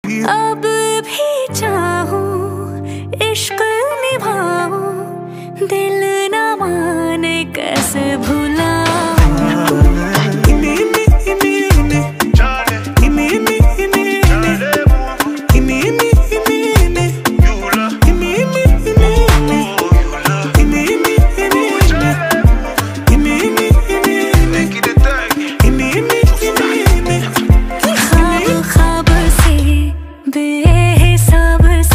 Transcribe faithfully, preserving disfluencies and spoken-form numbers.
अब भी चाहूं इश्क निभाऊं, दिल न माने कैसे भूल